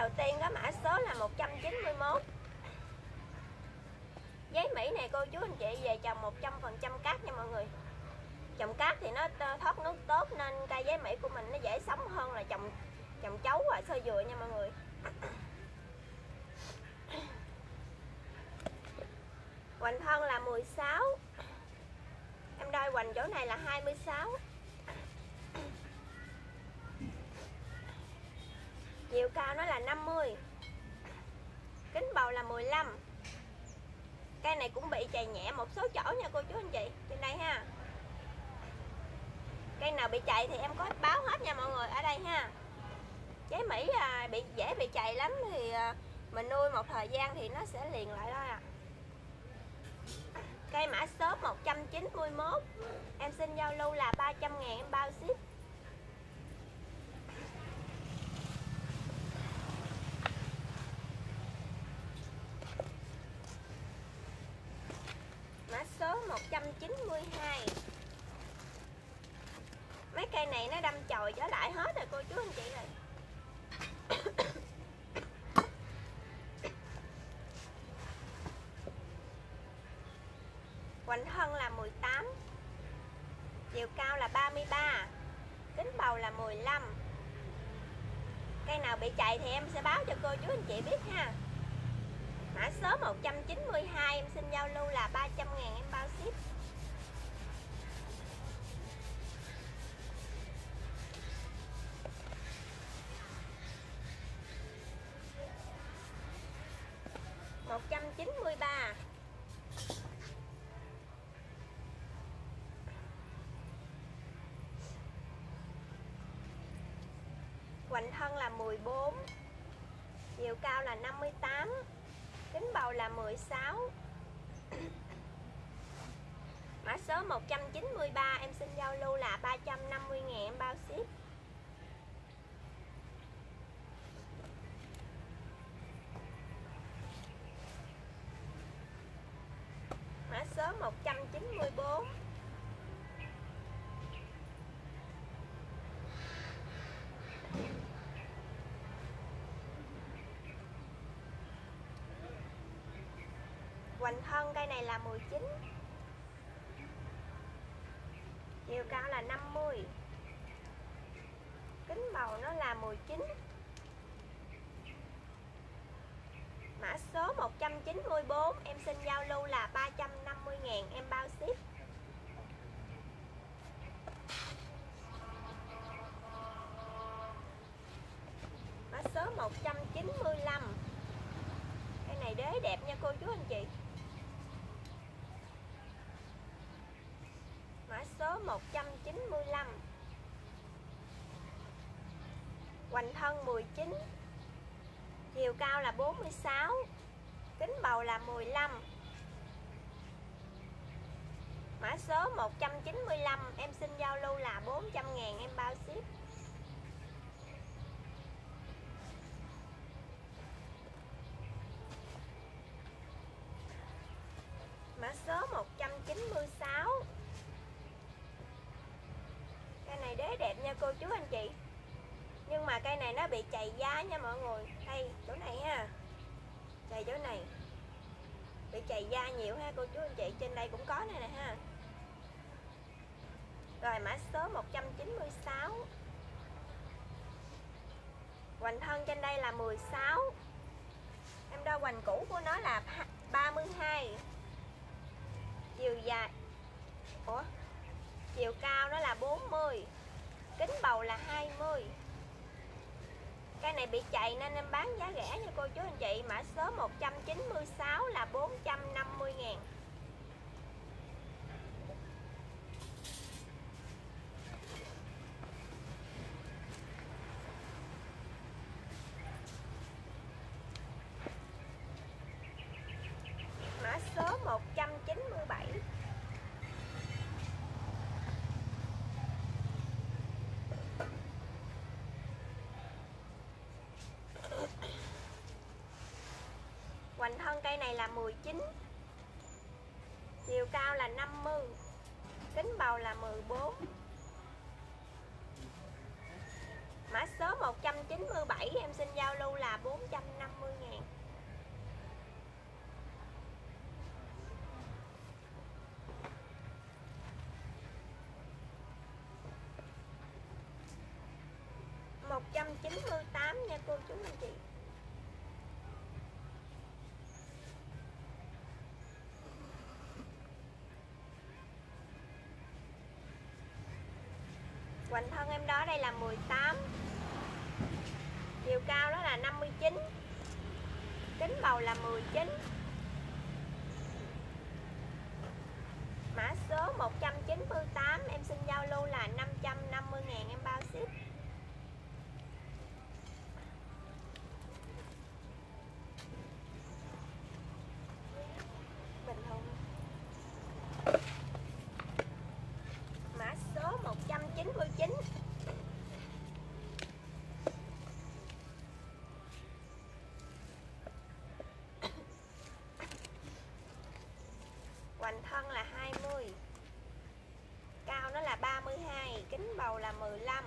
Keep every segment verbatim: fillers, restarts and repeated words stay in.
đầu tiên có mã số là một trăm chín mươi mốt. Giấy Mỹ này cô chú anh chị về trồng một trăm phần trăm cát nha mọi người. Trồng cát thì nó thoát nước tốt nên cây giấy Mỹ của mình nó dễ sống hơn là trồng trồng chấu và sơ dừa nha mọi người. Hoành thân là mười sáu. Em đôi hoành chỗ này là hai mươi sáu. Chiều cao nó là năm mươi. Kính bầu là mười lăm. Cây này cũng bị chày nhẹ một số chỗ nha cô chú anh chị. Trên đây ha. Cây nào bị chày thì em có báo hết nha mọi người ở đây ha. Giấy Mỹ à, bị dễ bị chày lắm thì à, mình nuôi một thời gian thì nó sẽ liền lại thôi à. Cây mã số một trăm chín mươi mốt. Em xin giao lưu là ba trăm ngàn em bao ship. Mã số một trăm chín mươi hai. Mấy cây này nó đâm chồi trở lại hết rồi cô chú anh chị ơi. Hoành thân là mười tám. Chiều cao là ba mươi ba. Kính bầu là mười lăm. Cây nào bị chày thì em sẽ báo cho cô chú anh chị biết ha. Mã số một trăm chín mươi hai em xin giao lưu là ba trăm ngàn em bao ship. một trăm chín mươi ba. Hoành thân là mười bốn. Chiều cao là năm mươi tám. Kính bầu là mười sáu. Mã số một trăm chín mươi ba em xin giao lưu là ba trăm năm mươi ngàn em bao ship. Mã số một trăm chín mươi bốn. Hoành thân cây này là mười chín. Chiều cao là năm mươi. Kính bầu nó là mười chín. Mã số một trăm chín mươi bốn em xin giao lưu là ba trăm năm mươi ngàn em bao ship. Mã số một trăm chín mươi lăm. Cái này đế đẹp nha cô chú anh chị. Mã số một trăm chín mươi lăm. Hoành thân mười chín. Chiều cao là bốn mươi sáu. Kính bầu là mười lăm. Mã số một trăm chín mươi lăm em xin giao lưu là bốn trăm ngàn em bao ship. Mã số một trăm chín mươi sáu. Cây này đế đẹp nha cô chú anh chị. Nhưng mà cây này nó bị chày giá nha mọi người. Đây, chỗ này ha. Chày chỗ này. Bị chày da nhiều ha cô chú anh chị. Trên đây cũng có này nè ha. Rồi mã số một trăm chín mươi sáu. Hoành thân trên đây là mười sáu. Em đo hoành cũ của nó là ba mươi hai. Chiều dài Ủa Chiều cao nó là bốn mươi. Kính bầu là hai mươi. Cây này bị chạy nên em bán giá rẻ nha cô chú anh chị. Mã số một trăm chín mươi sáu là bốn trăm năm mươi ngàn. Mã số một trăm chín mươi bảy. Hoành thân cây này là mười chín. Chiều cao là năm mươi. Kính bầu là mười bốn. Mã số một trăm chín mươi bảy em xin giao lưu là bốn trăm năm mươi ngàn. một trăm chín mươi tám nha cô chú anh chị. Hoành thân em đó đây là mười tám. Chiều cao đó là năm mươi chín. Kính bầu là mười chín. Mã số một trăm chín mươi tám em xin giao lưu là năm trăm năm mươi ngàn em bao ship. Bình thường. Mã số một trăm chín mươi chín. Hoành thân là hai mươi. Cao nó là ba mươi hai, kính bầu là mười lăm.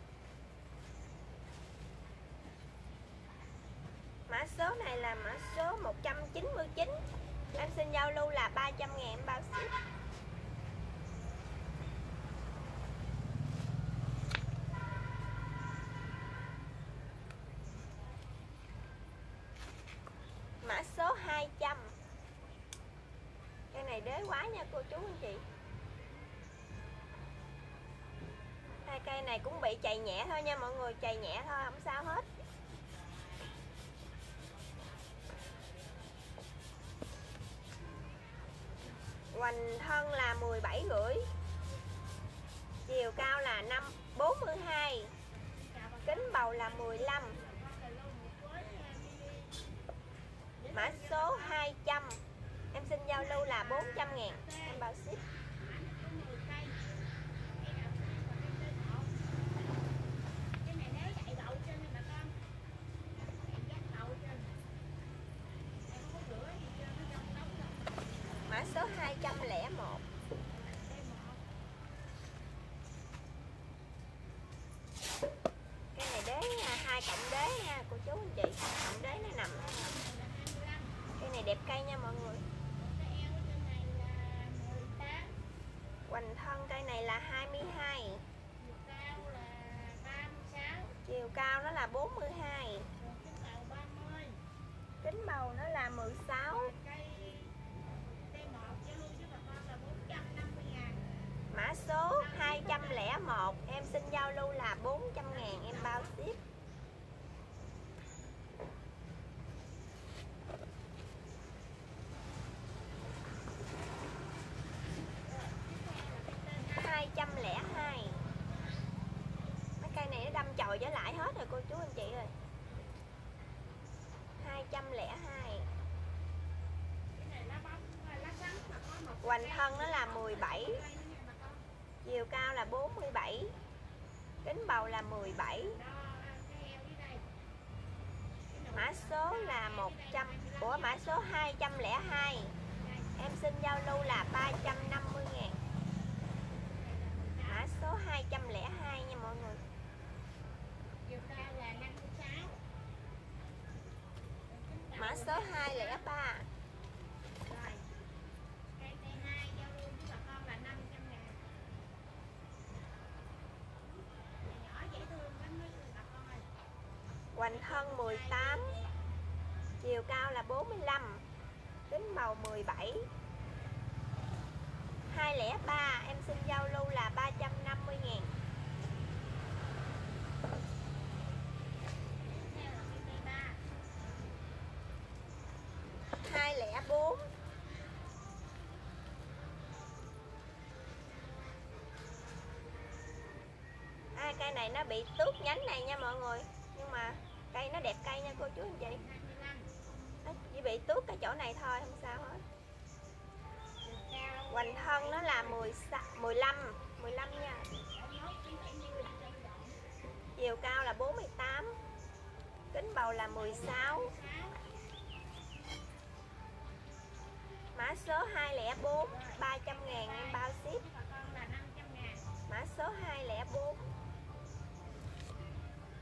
Mã số này là mã số một trăm chín mươi chín. Em xin giao lưu là ba trăm ngàn em bao ship. Mã số hai trăm. Cây này đế quá nha cô chú anh chị. Hai cây này cũng bị chạy nhẹ thôi nha mọi người, chạy nhẹ thôi không sao hết. Hoành thân là mười bảy rưỡi. Chiều cao là năm bốn mươi hai. Kính bầu là mười lăm. Mã số hai trăm. Em xin giao lưu là bốn trăm ngàn em bao ship. Mã số hai trăm lẻ một. Cái này đế hai cộng đế nha cô chú anh chị, cộng đế nó nằm. Cây này đẹp cây nha mọi người. Hoành thân cây này là hai mươi hai. Chiều cao nó là bốn mươi hai. Kính bầu nó là mười sáu. Mã số hai trăm lẻ một em xin giao lưu là bốn trăm ngàn em bao ship. hai trăm lẻ hai. Mấy cây này nó đâm chồi trở lại hết rồi cô chú anh chị ơi. hai trăm lẻ hai. Hoành thân nó là mười bảy. Chiều cao là bốn mươi bảy. Kính bầu là mười bảy. Mã số là một trăm. Của mã số hai trăm lẻ hai. Em xin giao lưu là ba trăm năm mươi ngàn. Mã số hai trăm lẻ hai nha mọi người. Mã số hai lẻ ba. Hoành thân mười tám. Chiều cao là bốn mươi lăm. Kính bầu mười bảy. hai lẻ ba em xin giao lưu là ba trăm năm mươi ngàn. hai lẻ bốn. À, cây này nó bị tước nhánh này nha mọi người. Nhưng mà cây nó đẹp cây nha cô chú anh chị. Nó chỉ bị tước cái chỗ này thôi, không sao hết. Hoành thân nó là mười, mười lăm, mười lăm nha. Chiều cao là bốn mươi tám. Kính bầu là mười sáu. Mã số hai lẻ bốn, ba trăm ngàn em bao ship. Mã số hai lẻ bốn.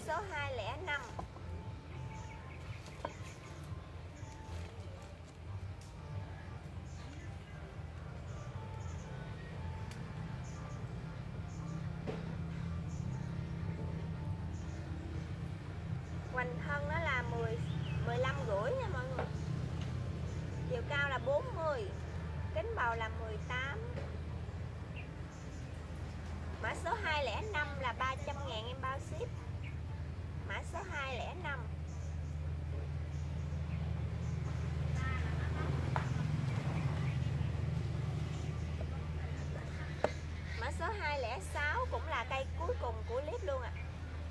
số hai không năm. Hoành thân nó là mười, mười lăm rưỡi nha mọi người. Chiều cao là bốn mươi, kính bầu là mười tám. Mã số hai không năm là ba trăm ngàn em bao ship. Mã số hai không năm. Mã số hai không sáu cũng là cây cuối cùng của clip luôn ạ. À.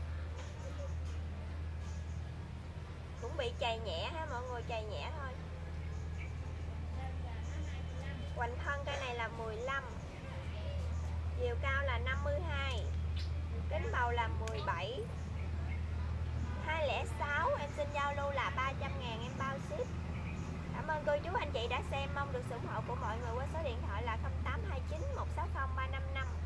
Cũng bị chày nhẹ ha mọi người, chày nhẹ thôi. Hoành thân cây này là mười lăm. Chiều cao là năm mươi hai. Kính bầu là mười bảy. hai không sáu em xin giao lưu là ba trăm ngàn em bao ship. Cảm ơn cô chú anh chị đã xem, mong được sự ủng hộ của mọi người qua số điện thoại là không tám hai chín một sáu không ba năm năm.